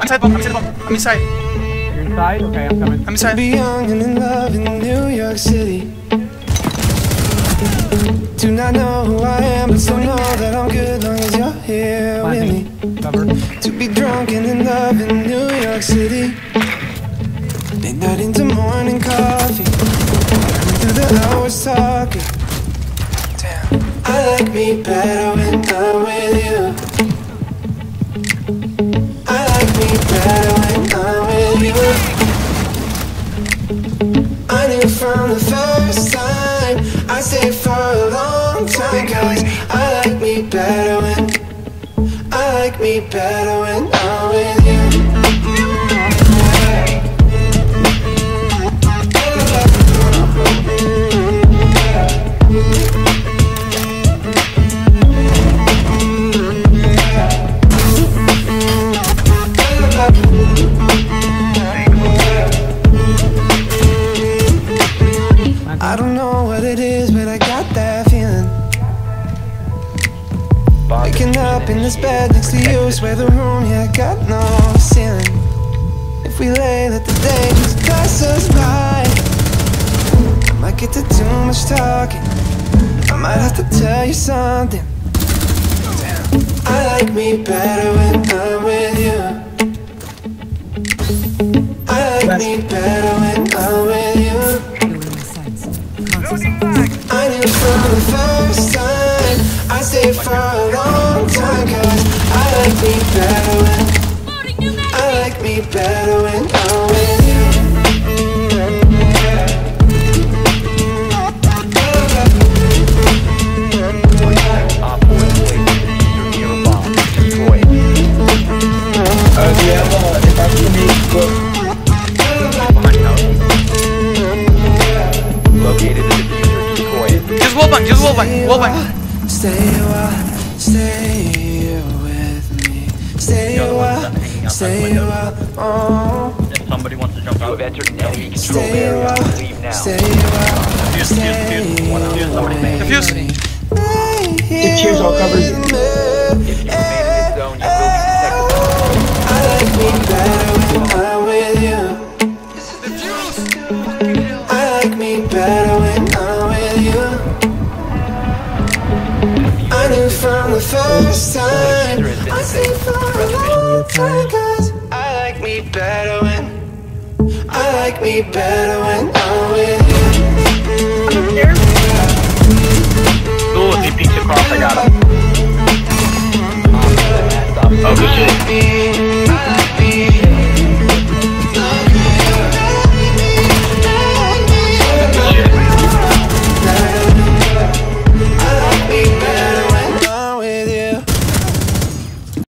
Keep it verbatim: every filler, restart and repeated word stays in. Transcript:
inside bomb. I'm inside bomb. I'm inside. You're inside? Okay, I'm coming. I'm inside. Be young and in love in New York City. Do not know who I am, but still know that I'm good long as you're here with me. Cover. To be drunk and in love in New York City. Midnight into morning coffee. Through the hours talking. Damn. I like me better when I'm with you. I like me better when I'm with you. I knew from the first time I stayed for a long time. Cause I like me better when I like me better when I'm with you. I don't know what it is, but I got that feeling. Waking up in this bed next to you, swear the room, yeah, got no ceiling. If we lay, let the day just pass us by. I might get to too much talking. I might have to tell you something. Damn. I like me better when I'm with you. I like me better when I'm with you. I knew from the first time I stayed for a long time. Cause I like me better when I like me better when I'm with you. Uh, yeah, well, if I can make good. Located in the future, destroy it. Just wall bang. Just wall bang. Wall bang. Stay a while, stay with me. Stay a while, stay a while. Oh. If somebody wants to jump out, you have entered an enemy control Stay a area. while, Leave now. stay a while. Defuse. Defuse. Defuse. Somebody make defuse. Defuse, I'll cover you. If you remain in this zone, you will be detected. I like me better when I'm with you. I like me better when I'm with you. I knew from the first time I stayed for a long time. Cause I like me better when I like me better when I'm with you. Ooh, if he peeks across, I got him. Oh, good shit.